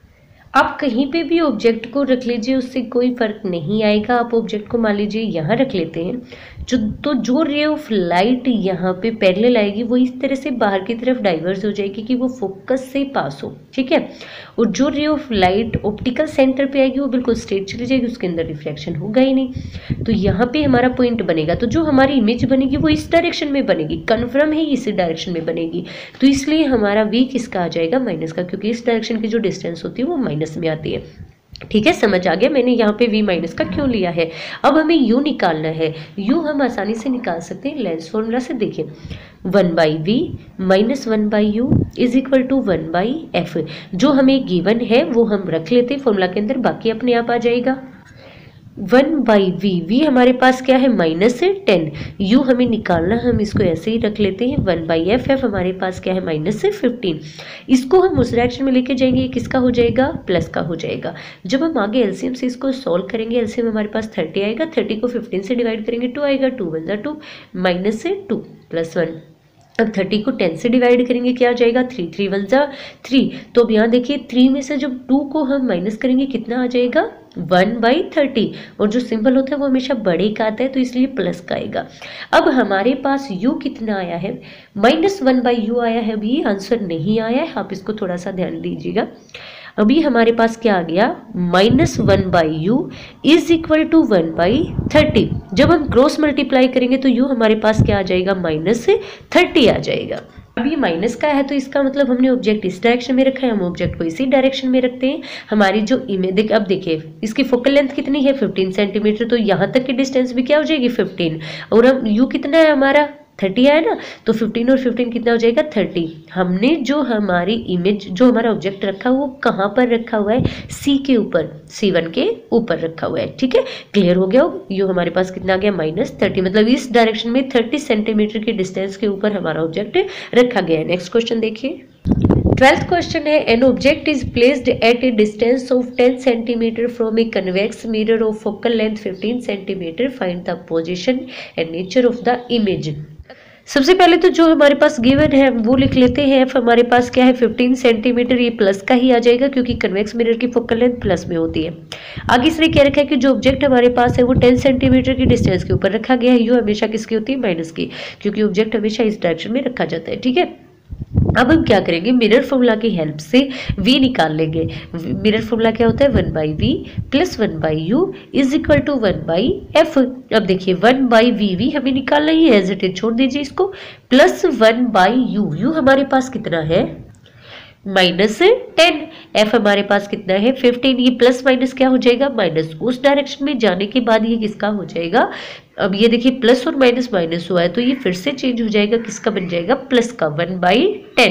आप कहीं पे भी ऑब्जेक्ट को रख लीजिए, उससे कोई फर्क नहीं आएगा। आप ऑब्जेक्ट को मान लीजिए यहाँ रख लेते हैं, जो तो जो रे ऑफ लाइट यहाँ पे पैरेलल आएगी वो इस तरह से बाहर की तरफ डाइवर्स हो जाएगी कि वो फोकस से पास हो, ठीक है। और जो रे ऑफ लाइट ऑप्टिकल सेंटर पे आएगी वो बिल्कुल स्ट्रेट चली जाएगी, उसके अंदर रिफ्लेक्शन होगा ही नहीं। तो यहाँ पे हमारा पॉइंट बनेगा, तो जो हमारी इमेज बनेगी वो इस डायरेक्शन में बनेगी, कन्फर्म है इसी डायरेक्शन में बनेगी। तो इसलिए हमारा वी किसका आ जाएगा, माइनस का, क्योंकि इस डायरेक्शन की जो डिस्टेंस होती है वो माइनस में आती है। ठीक है, समझ आ गया मैंने यहाँ पे v माइनस का क्यों लिया है। अब हमें u निकालना है। u हम आसानी से निकाल सकते हैं लेंस फॉर्मूला से। देखिए one by v minus one by u is equal to one by f. जो हमें गिवन है वो हम रख लेते हैं फॉर्मूला के अंदर, बाकी अपने आप आ जाएगा। वन बाई वी, वी हमारे पास क्या है, माइनस है टेन। यू हमें निकालना, हम इसको ऐसे ही रख लेते हैं। वन बाई एफ, एफ हमारे पास क्या है, माइनस है फिफ्टीन। इसको हम उस डायरेक्शन में लेके जाएंगे, किसका हो जाएगा, प्लस का हो जाएगा। जब हम आगे एलसीएम से इसको सॉल्व करेंगे, एलसीएम हमारे पास थर्टी आएगा। थर्टी को फिफ्टीन से डिवाइड करेंगे, टू आएगा, टू वन जा टू, माइनस से टू प्लस वन। अब थर्टी को टेन से डिवाइड करेंगे, क्या आ जाएगा, थ्री, थ्री वन जा थ्री। तो अब यहाँ देखिए थ्री में से जब टू को हम माइनस करेंगे कितना आ जाएगा, वन बाई थर्टी। और जो सिंबल होता है वो हमेशा बड़े का आता है, तो इसलिए प्लस का आएगा। अब हमारे पास u कितना आया है, माइनस वन बाई यू आया है। अभी आंसर नहीं आया है, आप इसको थोड़ा सा ध्यान दीजिएगा। अभी हमारे पास क्या आ गया, minus one by u is equal to one by thirty. जब हम क्रॉस मल्टीप्लाई करेंगे तो u हमारे पास क्या आ जाएगा, माइनस थर्टी आ जाएगा। अब ये माइनस का है तो इसका मतलब हमने ऑब्जेक्ट इस डायरेक्शन में रखा है, हम ऑब्जेक्ट को इसी डायरेक्शन में रखते हैं। हमारी जो इमेज देख, अब देखिए इसकी फोकल लेंथ कितनी है, फिफ्टीन सेंटीमीटर, तो यहाँ तक की डिस्टेंस भी क्या हो जाएगी, फिफ्टीन। और अब u कितना है हमारा, थर्टी है ना, तो फिफ्टीन और फिफ्टीन कितना हो जाएगा, थर्टी। हमने जो हमारी इमेज, जो हमारा ऑब्जेक्ट रखा वो कहाँ पर रखा हुआ है, सी के ऊपर, सी वन के ऊपर रखा हुआ है। ठीक है, क्लियर हो गया हो। यू हमारे पास कितना आ गया, माइनस थर्टी, मतलब इस डायरेक्शन में थर्टी सेंटीमीटर की डिस्टेंस के ऊपर हमारा ऑब्जेक्ट रखा गया है। नेक्स्ट क्वेश्चन देखिए, ट्वेल्थ क्वेश्चन है, an object is placed at a distance of ten centimetre from a convex mirror of focal length fifteen centimetre, find the position and nature of the image. सबसे पहले तो जो हमारे पास given है वो लिख लेते हैं। एफ हमारे पास क्या है, फिफ्टीन सेंटीमीटर, ये प्लस का ही आ जाएगा क्योंकि कन्वेक्स मिरर की फोकल लेंथ प्लस में होती है। आगे इसने क्या रखा है कि जो ऑब्जेक्ट हमारे पास है वो टेन सेंटीमीटर की डिस्टेंस के ऊपर रखा गया है। यू हमेशा किसकी होती है, माइनस की, क्योंकि ऑब्जेक्ट हमेशा इस डायरेक्शन में रखा जाता है। ठीक है, अब हम क्या करेंगे, मिरर फॉर्मूला की हेल्प से v निकाल लेंगे। मिरर फॉर्मूला क्या होता है, one by v plus one by u is equal to one by f. अब देखिए वन बाई वी वी हमें निकालना ही है, हेजिटेट छोड़ दीजिए इसको, plus one by u, u हमारे पास कितना है, माइनस टेन। एफ हमारे पास कितना है, फिफ्टीन। ये प्लस माइनस क्या हो जाएगा, माइनस। उस डायरेक्शन में जाने के बाद ये किसका हो जाएगा, अब ये देखिए प्लस और माइनस माइनस हुआ है तो ये फिर से चेंज हो जाएगा, किसका बन जाएगा, प्लस का, वन बाई टेन।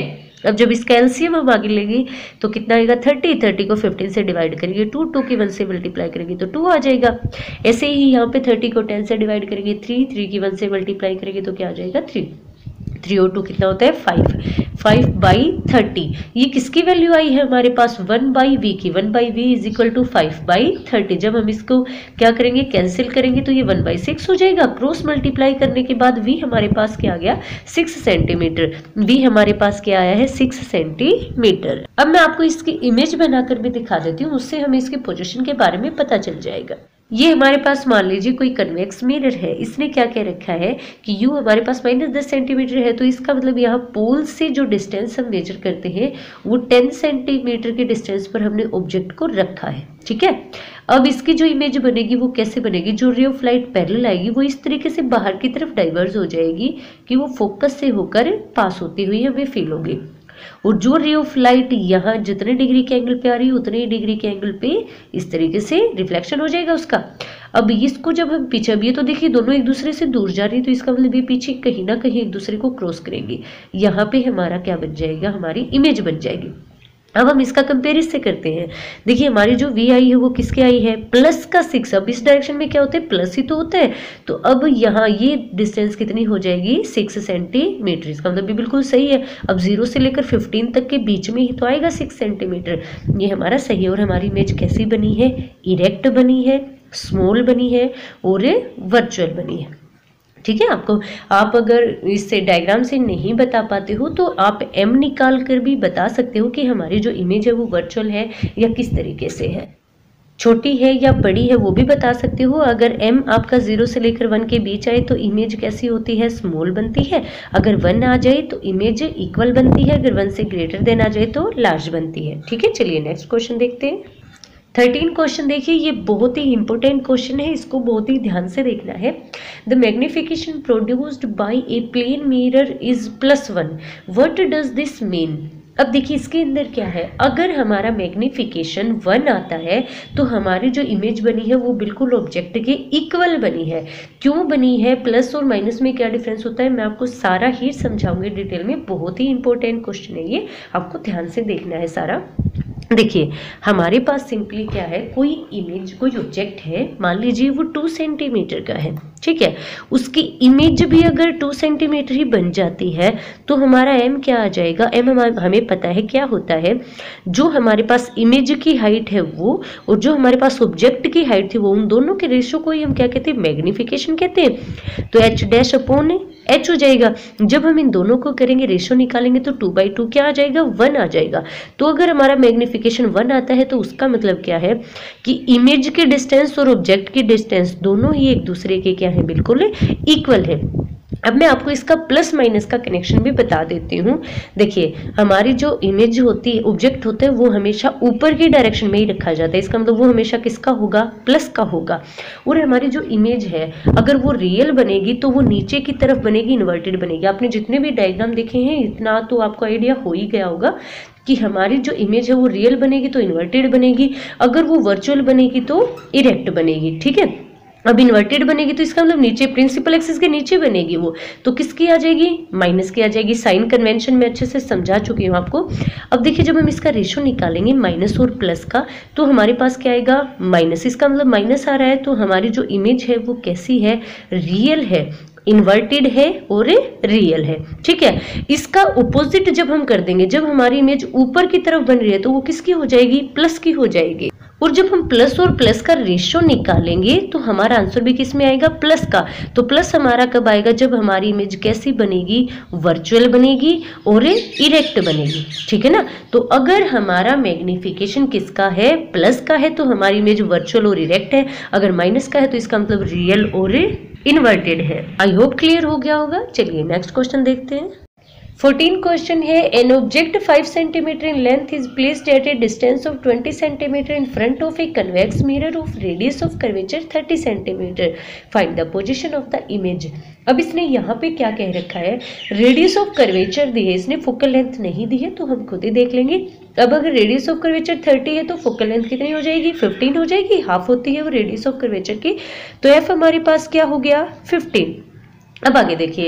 अब जब इसका एलसीएम हम आगे लेंगे तो कितना आएगा थर्टी, थर्टी को फिफ्टीन से डिवाइड करेंगे टू, टू की वन से मल्टीप्लाई करेंगे तो टू आ जाएगा। ऐसे ही यहाँ पे थर्टी को टेन से डिवाइड करेंगे थ्री, थ्री की वन से मल्टीप्लाई करेंगे तो क्या आ जाएगा थ्री, थ्री और टू कितना होता है फाइव, फाइव बाई थर्टी। ये किसकी वैल्यू आई है हमारे पास वन बाई वी की, one by v is equal to five by thirty. जब हम इसको क्या करेंगे कैंसिल करेंगे तो ये वन बाई सिक्स हो जाएगा। क्रॉस मल्टीप्लाई करने के बाद वी हमारे पास क्या आ गया सिक्स सेंटीमीटर, वी हमारे पास क्या आया है सिक्स सेंटीमीटर। अब मैं आपको इसकी इमेज बनाकर भी दिखा देती हूँ, उससे हमें इसके पोजीशन के बारे में पता चल जाएगा। ये हमारे पास मान लीजिए कोई कन्वेक्स मिरर है, इसने क्या कह रखा है कि यू हमारे पास माइनस दस सेंटीमीटर है, तो इसका मतलब यहाँ पोल से जो डिस्टेंस हम मेजर करते हैं वो टेन सेंटीमीटर के डिस्टेंस पर हमने ऑब्जेक्ट को रखा है। ठीक है, अब इसकी जो इमेज बनेगी वो कैसे बनेगी, जो रे ऑफ लाइट पैरेलल आएगी वो इस तरीके से बाहर की तरफ डाइवर्ज हो जाएगी कि वो फोकस से होकर पास होती हुई हमें फील होगी। और जो रे ऑफ लाइट यहाँ जितने डिग्री के एंगल पे आ रही है उतने ही डिग्री के एंगल पे इस तरीके से रिफ्लेक्शन हो जाएगा उसका। अब इसको जब हम पीछे, अब ये तो देखिए दोनों एक दूसरे से दूर जा रही है तो इसका मतलब ये पीछे कहीं ना कहीं एक दूसरे को क्रॉस करेंगे, यहाँ पे हमारा क्या बन जाएगा हमारी इमेज बन जाएगी। अब हम इसका कंपेयर इससे करते हैं, देखिए हमारी जो वी आई है वो किसके आई है प्लस का सिक्स। अब इस डायरेक्शन में क्या होता है प्लस ही तो होता है, तो अब यहाँ ये डिस्टेंस कितनी हो जाएगी सिक्स सेंटीमीटर। इसका मतलब भी बिल्कुल सही है। अब जीरो से लेकर फिफ्टीन तक के बीच में ही तो आएगा सिक्स सेंटीमीटर, ये हमारा सही है। और हमारी इमेज कैसी बनी है, इरेक्ट बनी है, स्मॉल बनी है और वर्चुअल बनी है। ठीक है, आपको आप अगर इससे डायग्राम से नहीं बता पाते हो तो आप एम निकाल कर भी बता सकते हो कि हमारी जो इमेज है वो वर्चुअल है या किस तरीके से है, छोटी है या बड़ी है वो भी बता सकते हो। अगर एम आपका जीरो से लेकर वन के बीच आए तो इमेज कैसी होती है स्मॉल बनती है, अगर वन आ जाए तो इमेज इक्वल बनती है, अगर वन से ग्रेटर देन आ जाए तो लार्ज बनती है। ठीक है, चलिए नेक्स्ट क्वेश्चन देखते हैं। थर्टीन क्वेश्चन देखिए, ये बहुत ही इंपॉर्टेंट क्वेश्चन है, इसको बहुत ही ध्यान से देखना है। The magnification produced by a plane mirror is plus one, what does this mean. अब देखिए इसके अंदर क्या है, अगर हमारा मैग्निफिकेशन वन आता है तो हमारी जो इमेज बनी है वो बिल्कुल ऑब्जेक्ट के इक्वल बनी है। क्यों बनी है, प्लस और माइनस में क्या डिफरेंस होता है, मैं आपको सारा ही समझाऊंगी डिटेल में। बहुत ही इंपॉर्टेंट क्वेश्चन है ये, आपको ध्यान से देखना है सारा। देखिए हमारे पास सिंपली क्या है, कोई इमेज कोई ऑब्जेक्ट है, मान लीजिए वो टू सेंटीमीटर का है, ठीक है, उसकी इमेज भी अगर टू सेंटीमीटर ही बन जाती है तो हमारा एम क्या आ जाएगा, एम हम, हमें पता है क्या होता है, जो हमारे पास इमेज की हाइट है वो और जो हमारे पास ऑब्जेक्ट की हाइट थी वो, उन दोनों के रेशो को ही हम क्या कहते हैं मैग्निफिकेशन कहते हैं। तो एच डैश अपॉन एच हो जाएगा। जब हम इन दोनों को करेंगे रेशो निकालेंगे तो टू बाई टू क्या आ जाएगा, वन आ जाएगा। तो अगर हमारा मैग्निफिकेशन वन आता है तो उसका मतलब क्या है कि इमेज के डिस्टेंस और ऑब्जेक्ट की डिस्टेंस दोनों ही एक दूसरे के क्या है, बिल्कुल इक्वल है। अब मैं आपको इसका प्लस माइनस का कनेक्शन भी बता देती हूँ। देखिए हमारी जो इमेज होती है, ऑब्जेक्ट होता है, वो हमेशा ऊपर की डायरेक्शन में ही रखा जाता है, इसका मतलब वो हमेशा किसका होगा, प्लस का होगा। और हमारी जो इमेज है अगर वो रियल बनेगी तो वो नीचे की तरफ बनेगी, इन्वर्टेड बनेगी। आपने जितने भी डायग्राम देखे हैं इतना तो आपको आइडिया हो ही गया होगा कि हमारी जो इमेज है वो रियल बनेगी तो इन्वर्टेड बनेगी, अगर वो वर्चुअल बनेगी तो इरेक्ट बनेगी। ठीक है, अब इन्वर्टेड बनेगी तो इसका मतलब नीचे प्रिंसिपल एक्सिस के नीचे बनेगी वो, तो किसकी आ जाएगी, माइनस की आ जाएगी। साइन कन्वेंशन में अच्छे से समझा चुकी हूँ आपको। अब देखिए जब हम इसका रेशो निकालेंगे माइनस और प्लस का तो हमारे पास क्या आएगा, माइनस। इसका मतलब माइनस आ रहा है तो हमारी जो इमेज है वो कैसी है, रियल है, इन्वर्टेड है और रियल है। ठीक है, इसका ऑपोजिट जब हम कर देंगे, जब हमारी इमेज ऊपर की तरफ बन रही है तो वो किसकी हो जाएगी, प्लस की हो जाएगी। और जब हम प्लस और प्लस का रेशियो निकालेंगे तो हमारा आंसर भी किस में आएगा, प्लस का। तो प्लस हमारा कब आएगा, जब हमारी इमेज कैसी बनेगी, वर्चुअल बनेगी और इरेक्ट बनेगी। ठीक है ना, तो अगर हमारा मैग्निफिकेशन किसका है, प्लस का है, तो हमारी इमेज वर्चुअल और इरेक्ट है। अगर माइनस का है तो इसका मतलब रियल और इन्वर्टेड है। आई होप क्लियर हो गया होगा। चलिए नेक्स्ट क्वेश्चन देखते हैं। फोर्टीन क्वेश्चन है, an object five centimetre in length is placed at a distance of twenty centimetre in front of a convex mirror of radius of curvature thirty centimetre, find the position of the image. अब इसने यहाँ पे क्या कह रखा है, radius of curvature दी है, इसने फोकल लेंथ नहीं दी है तो हम खुद ही देख लेंगे। अब अगर रेडियस ऑफ कर्वेचर थर्टी है तो फोकल लेंथ कितनी हो जाएगी, फिफ्टीन हो जाएगी, हाफ होती है वो रेडियस ऑफ कर्वेचर की। तो एफ हमारे पास क्या हो गया, फिफ्टीन। अब आगे देखिए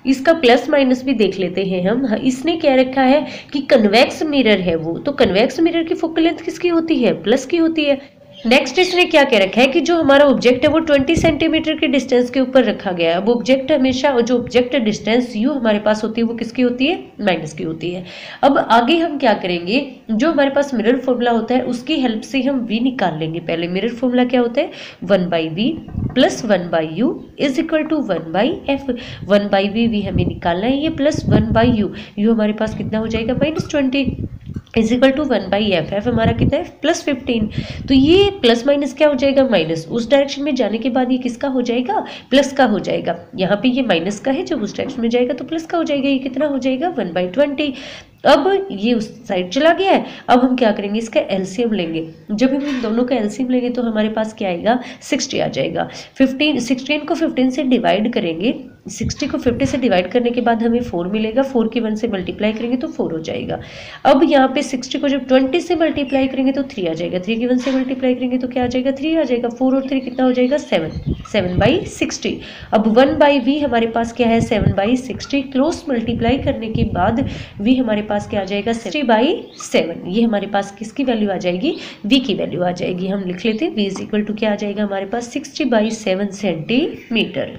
इसका प्लस माइनस भी देख लेते हैं हम। इसने क्या रखा है कि कन्वेक्स मिरर है वो, तो कन्वेक्स मिरर की फोकल लेंथ किसकी होती है, प्लस की होती है। नेक्स्ट इसने क्या कह रखा है कि जो हमारा ऑब्जेक्ट है वो ट्वेंटी सेंटीमीटर के डिस्टेंस के ऊपर रखा गया है। अब ऑब्जेक्ट हमेशा, जो ऑब्जेक्ट डिस्टेंस यू हमारे पास होती है वो किसकी होती है, माइनस की होती है। अब आगे हम क्या करेंगे, जो हमारे पास मिरर फॉर्मूला होता है उसकी हेल्प से हम वी निकाल लेंगे। पहले मिरर फॉर्मूला क्या होता है, one by v plus one by u is equal to one by f. One by v v हमें निकालना है, ये plus one by u, u हमारे पास कितना हो जाएगा, minus twenty is equal to one by f. F हमारा कितना है, प्लस फिफ्टीन। तो ये प्लस माइनस क्या हो जाएगा, माइनस। उस डायरेक्शन में जाने के बाद ये किसका हो जाएगा, प्लस का हो जाएगा। यहाँ पे ये माइनस का है, जब उस डायरेक्शन में जाएगा तो प्लस का हो जाएगा। ये कितना हो जाएगा, वन बाई ट्वेंटी। अब ये उस साइड चला गया है। अब हम क्या करेंगे, इसका एलसीएम लेंगे। जब हम इन दोनों का एलसीएम लेंगे तो हमारे पास क्या आएगा, सिक्सटी आ जाएगा। फिफ्टीन सिक्सटीन को फिफ्टीन से डिवाइड करेंगे, सिक्सटी को फिफ्टी से डिवाइड करने के बाद हमें फोर मिलेगा, फोर की वन से मल्टीप्लाई करेंगे तो फोर हो जाएगा। अब यहाँ पे सिक्सटी को जब ट्वेंटी से मल्टीप्लाई करेंगे तो थ्री आ जाएगा, थ्री की वन से मल्टीप्लाई करेंगे तो क्या आ जाएगा, थ्री आ जाएगा। फोर और थ्री कितना हो जाएगा, सेवन, सेवन बाई सिक्सटी। अब वन बाई वी हमारे पास क्या है, seven by sixty. Cross multiply करने के बाद वी हमारे पास क्या आ जाएगा, सिक्सटी बाई सेवन। ये हमारे पास किसकी वैल्यू आ जाएगी, वी की वैल्यू आ जाएगी। हम लिख लेते हैं वी इज इक्वल टू क्या आ जाएगा हमारे पास, सिक्सटी बाई सेवन सेंटीमीटर।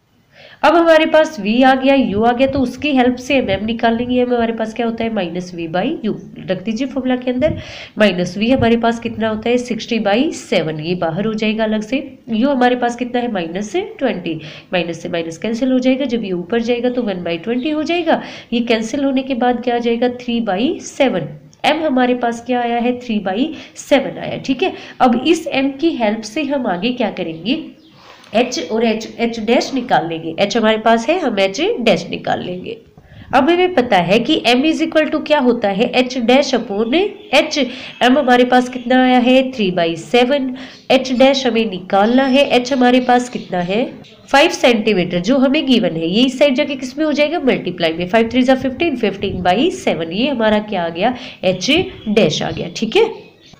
अब हमारे पास v आ गया, u आ गया, तो उसकी हेल्प से हम m निकाल लेंगे। m हमारे पास क्या होता है, माइनस वी बाई यू। रख दीजिए फॉर्मूला के अंदर। माइनस v हमारे पास कितना होता है, सिक्सटी बाई सेवन, ये बाहर हो जाएगा अलग से। u हमारे पास कितना है, माइनस से ट्वेंटी, माइनस से माइनस कैंसिल हो जाएगा। जब ये ऊपर जाएगा तो वन बाई ट्वेंटी हो जाएगा। ये कैंसिल होने के बाद क्या आ जाएगा, थ्री बाई सेवन। m हमारे पास क्या आया है, थ्री बाई सेवन आया। ठीक है, अब इस m की हेल्प से हम आगे क्या करेंगे, h और h h डैश निकाल लेंगे। h हमारे पास है, हम h डैश निकाल लेंगे। अब हमें पता है कि m इज इक्वल टू क्या होता है, h dash upon h। m हमारे पास कितना आया है, three by seven. h dash हमें निकालना है, h हमारे पास कितना है, फाइव सेंटीमीटर जो हमें गिवन है। ये इस साइड जाके किस में हो जाएगा, मल्टीप्लाई में। फाइव थ्री जा फिफ्टीन, फिफ्टीन बाई सेवन। ये हमारा क्या आ गया, h डैश आ गया। ठीक है,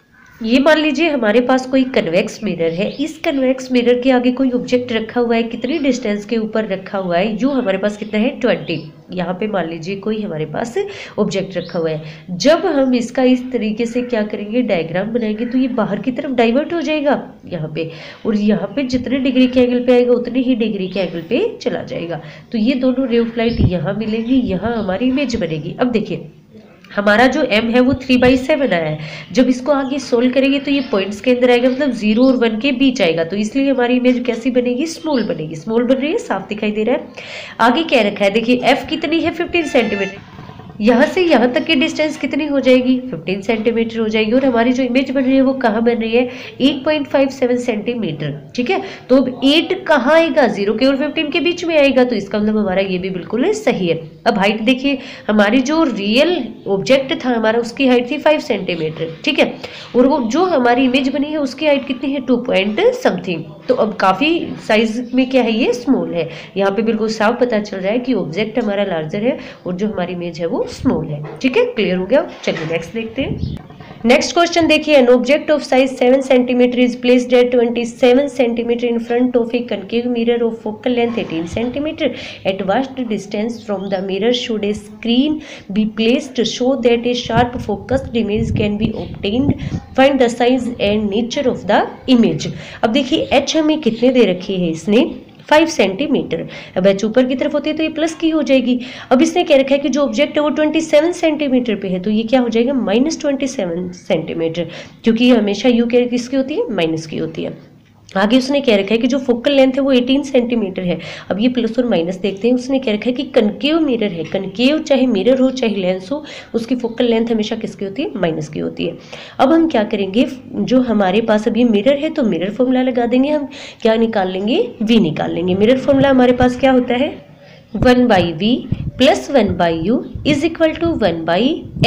ये मान लीजिए हमारे पास कोई कन्वेक्स मिरर है। इस कन्वेक्स मिरर के आगे कोई ऑब्जेक्ट रखा हुआ है, कितनी डिस्टेंस के ऊपर रखा हुआ है, यू हमारे पास कितना है, ट्वेंटी। यहाँ पे मान लीजिए कोई हमारे पास ऑब्जेक्ट रखा हुआ है। जब हम इसका इस तरीके से क्या करेंगे, डायग्राम बनाएंगे, तो ये बाहर की तरफ डाइवर्ट हो जाएगा यहाँ पे, और यहाँ पे जितने डिग्री के एंगल पे आएगा उतने ही डिग्री के एंगल पे चला जाएगा। तो ये दोनों रे ऑफ लाइट यहाँ मिलेंगी, यहाँ हमारी इमेज बनेगी। अब देखिए हमारा जो m है वो थ्री बाई सेवन आया है। जब इसको आगे सोल्व करेंगे तो ये पॉइंट्स के अंदर आएगा, मतलब जीरो और वन के बीच आएगा। तो इसलिए हमारी इमेज कैसी बनेगी, स्मॉल बनेगी। स्मॉल बन रही है, साफ दिखाई दे रहा है। आगे क्या रखा है, देखिए f कितनी है, फिफ्टीन सेंटीमीटर। यहाँ से यहाँ तक की डिस्टेंस कितनी हो जाएगी, फिफ्टीन सेंटीमीटर हो जाएगी। और हमारी जो इमेज बन रही है वो कहाँ बन रही है, eight point five seven centimetre. ठीक है, तो अब एट कहाँ आएगा, जीरो के और फिफ्टीन के बीच में आएगा। तो इसका मतलब हमारा ये भी बिल्कुल सही है। अब हाइट देखिए, हमारी जो रियल ऑब्जेक्ट था हमारा, उसकी हाइट थी फाइव सेंटीमीटर। ठीक है, और वो जो हमारी इमेज बनी है उसकी हाइट कितनी है, टू पॉइंट समथिंग। तो अब काफ़ी साइज में क्या है, ये स्मॉल है। यहाँ पे बिल्कुल साफ पता चल रहा है कि ऑब्जेक्ट हमारा लार्जर है और जो हमारी इमेज है वो स्मॉल है। ठीक है, क्लियर हो गया। चलिए नेक्स्ट देखते हैं। नेक्स्ट क्वेश्चन देखिए, an object of size seven centimetre is placed at twenty seven centimetre in front of a concave mirror of focal length eighteen centimetre at what distance from the mirror should a screen be placed so that a sharp focused image can be obtained, find the size and nature of the image. अब देखिए H हमें कितने दे रखी है, इसने five centimetre. अब H ऊपर की तरफ होती है तो ये प्लस की हो जाएगी। अब इसने क्या रखा है कि जो ऑब्जेक्ट है वो ट्वेंटी सेवन सेंटीमीटर पे है, तो ये क्या हो जाएगा, माइनस ट्वेंटी सेवन सेंटीमीटर, क्योंकि ये हमेशा यू के किसकी होती है, माइनस की होती है। आगे उसने क्या रखा है कि जो फोकल लेंथ है वो एटीन सेंटीमीटर है। अब ये प्लस और माइनस देखते हैं। उसने क्या रखा है कि कनकेव मिरर है, कनकेव चाहे मिरर हो चाहे लेंस हो, उसकी फोकल लेंथ हमेशा किसकी होती है, माइनस की होती है। अब हम क्या करेंगे, जो हमारे पास अभी मिरर है तो मिरर फॉर्मूला लगा देंगे। हम क्या निकाल लेंगे, वी निकाल लेंगे। मिरर फॉर्मूला हमारे पास क्या होता है, one by v plus one by u is equal to one by f.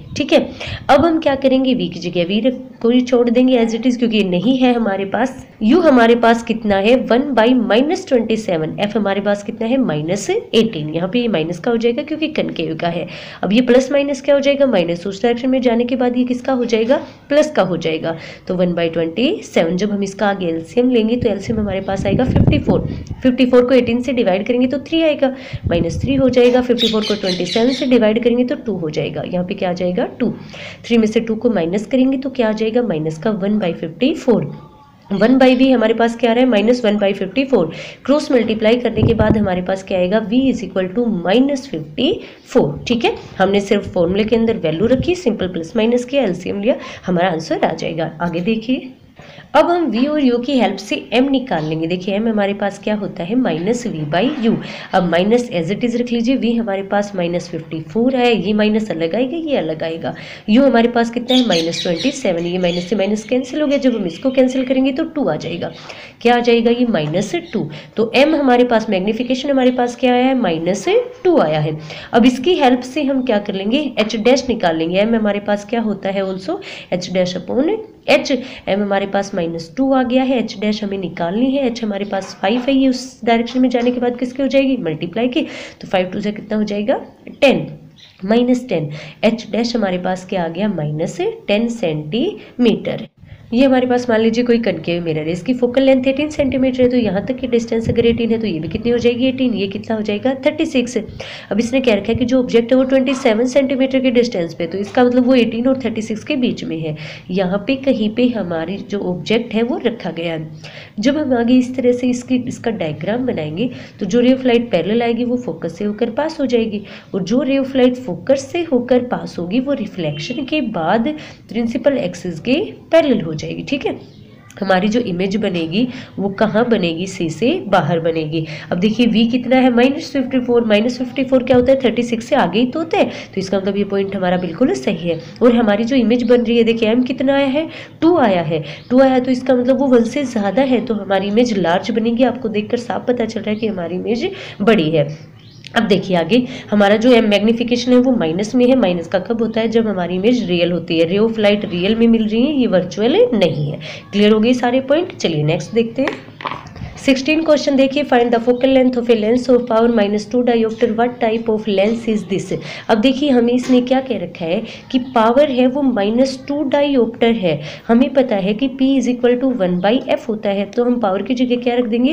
ठीक है। अब हम क्या करेंगे, v की जगह v को ही छोड़ देंगे एज इट इज, क्योंकि ये नहीं है हमारे पास। u हमारे पास कितना है, one by minus twenty seven. f हमारे पास कितना है, माइनस एटीन। यहाँ पे ये माइनस का हो जाएगा क्योंकि कनकेव का है। अब ये प्लस माइनस क्या हो जाएगा, माइनस उस डायरेक्शन में जाने के बाद ये किसका हो जाएगा, प्लस का हो जाएगा। तो वन बाई ट्वेंटी सेवन। जब हम इसका आगे एलसीएम लेंगे तो एलसीएम हमारे पास आएगा फिफ्टी फोर। फिफ्टी फोर को एटीन से डिवाइड करेंगे तो थ्री आएगा, माइनस थ्री हो जाएगा। फिफ्टी फोर को ट्वेंटी सेवन से डिवाइड करेंगे तो टू हो जाएगा। यहाँ पे क्या आ जाएगा, टू। थ्री में से टू को माइनस करेंगे तो क्या आ जाएगा, माइनस का one by fifty four. One by v हमारे पास क्या आ रहा है, minus one by fifty four. Cross multiply करने के बाद हमारे पास क्या आएगा, v is equal to minus fifty four. ठीक है, हमने सिर्फ फॉर्मूले के अंदर वैल्यू रखी, सिंपल प्लस माइनस किया, एलसीएम लिया, हमारा आंसर आ जाएगा। आगे देखिए, अब हम v और u की हेल्प से m निकाल लेंगे। देखिए m हमारे पास क्या होता है, माइनस वी बाई यू। अब माइनस एज इट इज रख लीजिए, v हमारे पास माइनस फिफ्टी फोर है, ये माइनस अलग आएगा, ये अलग आएगा। u हमारे पास कितना है, माइनस ट्वेंटी सेवन। ये माइनस से माइनस कैंसिल हो गया, जब हम इसको कैंसिल करेंगे तो टू आ जाएगा। क्या आ जाएगा, ये माइनस टू। तो m हमारे पास मैग्निफिकेशन हमारे पास क्या आया है, माइनस टू आया है। अब इसकी हेल्प से हम क्या कर लेंगे, h डैश निकाल लेंगे। m हमारे पास क्या होता है, also h dash upon h। m हमारे पास माइनस टू आ गया है, h डैश हमें निकालनी है। h हमारे पास फाइव है, ये उस डायरेक्शन में जाने के बाद किसकी हो जाएगी, मल्टीप्लाई की। तो फाइव टू से कितना हो जाएगा, ten. Minus ten. h dash हमारे पास क्या आ गया, माइनस टेन सेंटीमीटर। ये हमारे पास मान लीजिए कोई कनकेव मिरर है, इसकी फोकल लेंथ एटीन सेंटीमीटर है, तो यहाँ तक की डिस्टेंस अगर एटीन है तो ये भी कितनी हो जाएगी, एटीन। ये कितना हो जाएगा, थर्टी सिक्स। अब इसने कह रखा है कि जो ऑब्जेक्ट है वो ट्वेंटी सेवन सेंटीमीटर के डिस्टेंस पे, तो इसका मतलब वो एटीन और थर्टी सिक्स के बीच में है। यहाँ पे कहीं पे हमारी जो ऑब्जेक्ट है वो रखा गया है। जब हम आगे इस तरह से इसकी इसका डायग्राम बनाएंगे तो जो रे ऑफ लाइट पैरेलल आएगी वो फोकस से होकर पास हो जाएगी, और जो रे ऑफ लाइट फोकस से होकर पास होगी वो रिफ्लेक्शन के बाद प्रिंसिपल एक्सिस के पैरेलल हो जाएगी। ठीक है, हमारी जो इमेज बनेगी वो कहाँ बनेगी, सी से बाहर बनेगी। अब देखिए v कितना है, minus fifty four. Minus fifty four क्या होता है, थर्टी सिक्स से आगे ही तो होता है, तो इसका मतलब ये पॉइंट हमारा बिल्कुल सही है। और हमारी जो इमेज बन रही है, देखिए m कितना आया है, टू आया है। टू आया तो इसका मतलब वो वन से ज़्यादा है, तो हमारी इमेज लार्ज बनेगी। आपको देखकर साफ पता चल रहा है कि हमारी इमेज बड़ी है। अब देखिए आगे, हमारा जो एम मैग्निफिकेशन है वो माइनस में है। माइनस का कब होता है, जब हमारी इमेज रियल होती है। रे ऑफ लाइट रियल में मिल रही है, ये वर्चुअल नहीं है। क्लियर हो गई सारे पॉइंट। चलिए नेक्स्ट देखते हैं। सिक्सटीन क्वेश्चन देखिए, find the focal length of a lens of power minus two dioptre, what type of lens is this. अब देखिए हमें इसने क्या कह रखा है कि पावर है वो माइनस टू डायोप्टर है। हमें पता है कि P is equal to one by f होता है, तो हम पावर की जगह क्या रख देंगे,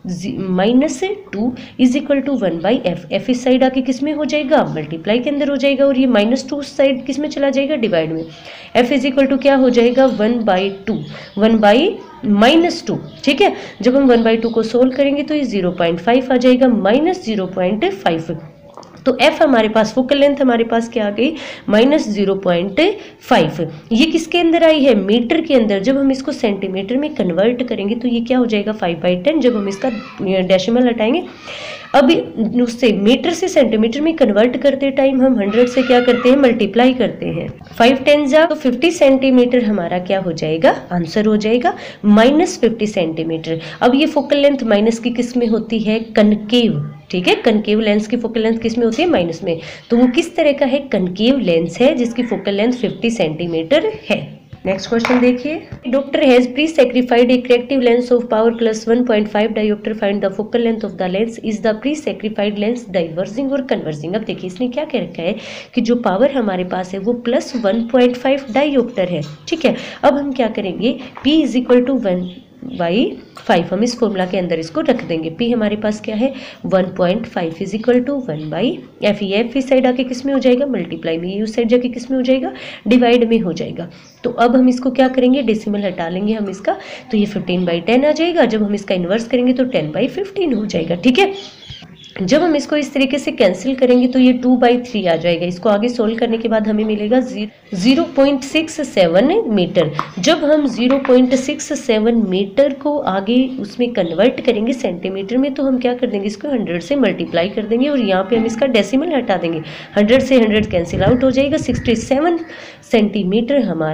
minus two is equal to one by f. F इस साइड आके किस में हो जाएगा, मल्टीप्लाई के अंदर हो जाएगा, और ये माइनस टू उस साइड किस में चला जाएगा, डिवाइड में। एफ इज इक्वल टू क्या हो जाएगा, one by two, one by minus two. ठीक है, जब हम वन बाई टू को सोल्व करेंगे तो ये जीरो पॉइंट फाइव आ जाएगा, माइनस जीरो पॉइंट फाइव। तो f हमारे पास फोकल लेंथ हमारे पास क्या आ गई, माइनस जीरो पॉइंट फाइव। ये किसके अंदर आई है, मीटर के अंदर। जब हम इसको सेंटीमीटर में कन्वर्ट करेंगे तो ये क्या हो जाएगा, फाइव बाई टेन। जब हम इसका डेसिमल हटाएंगे, अब उससे मीटर से सेंटीमीटर में कन्वर्ट करते टाइम हम हंड्रेड से क्या करते हैं, मल्टीप्लाई करते हैं। फाइव टेन जा तो फिफ्टी सेंटीमीटर हमारा क्या हो जाएगा, आंसर हो जाएगा माइनस फिफ्टी सेंटीमीटर। अब ये फोकल लेंथ माइनस की किस में होती है, कनकेव। ठीक है, कनकेव लेंस की फोकल लेंथ किस में होती है, माइनस में। तो वो किस तरह का है, कनकेव लेंस है जिसकी फोकल लेंथ फिफ्टी सेंटीमीटर है। नेक्स्ट क्वेश्चन देखिए, doctor has prescribed a corrective lens of power plus one point five dioptre, find the focal length of the lens, is the prescribed lens diverging और converging. अब देखिए इसने क्या कह रखा है कि जो पावर हमारे पास है वो plus one point five dioptre है। ठीक है, अब हम क्या करेंगे, P is equal to one by five, हम इस फॉर्मूला के अंदर इसको रख देंगे। P हमारे पास क्या है, one point five is equal to one by f. ये एफ इस साइड आके किस में हो जाएगा, मल्टीप्लाई में। ये उस साइड जाके किस में हो जाएगा, डिवाइड में हो जाएगा। तो अब हम इसको क्या करेंगे, डेसिमल हटा लेंगे हम इसका, तो ये फिफ्टीन बाई टेन आ जाएगा। जब हम इसका इन्वर्स करेंगे तो टेन बाई फिफ्टीन हो जाएगा। ठीक है, जब हम इसको इस तरीके से कैंसिल करेंगे तो ये टू बाई थ्री आ जाएगा। इसको आगे सोल्व करने के बाद हमें मिलेगा zero point six seven metre. जब हम zero point six seven metre को आगे उसमें कन्वर्ट करेंगे सेंटीमीटर में, तो हम क्या कर देंगे, इसको हंड्रेड से मल्टीप्लाई कर देंगे और यहाँ पे हम इसका डेसिमल हटा देंगे। हंड्रेड से हंड्रेड कैंसिल आउट हो जाएगा, सिक्सटी सेवन सेंटीमीटर हमारा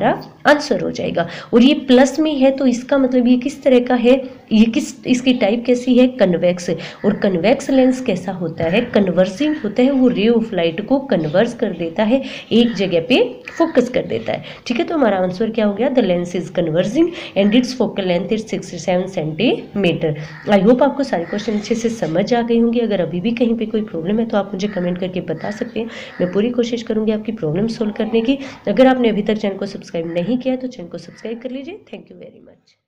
आंसर हो जाएगा। और ये प्लस में है तो इसका मतलब ये किस तरह का है, ये किस इसकी टाइप कैसी है, कन्वेक्स। और कन्वेक्स लेंस कैसा होता है, कन्वर्सिंग होता है, वो रे ऑफ लाइट को कन्वर्स कर देता है, एक जगह पे फोकस कर देता है। ठीक है, तो हमारा आंसर क्या हो गया, the lens is converging and its focal length is sixty seven centimetre. I hope आपको सारे क्वेश्चन अच्छे से समझ आ गए होंगे। अगर अभी भी कहीं पे कोई प्रॉब्लम है तो आप मुझे कमेंट करके बता सकते हैं, मैं पूरी कोशिश करूंगी आपकी प्रॉब्लम सोल्व करने की। अगर आपने अभी तक चैनल को सब्सक्राइब नहीं किया है तो चैनल को सब्सक्राइब कर लीजिए। Thank you very much.